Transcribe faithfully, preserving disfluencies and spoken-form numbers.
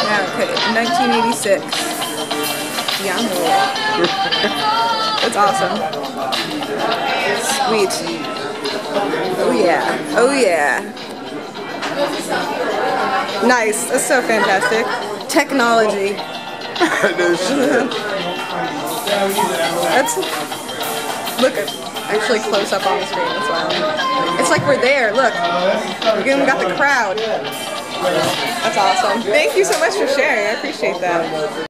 Okay, nineteen eighty-six. Yummy. That's awesome. Sweet. Oh yeah. Oh yeah. Nice. That's so fantastic. Technology. That's look actually close up on the screen as well. It's like we're there. Look, we even got the crowd. That's awesome. Thank you so much for sharing. I appreciate that.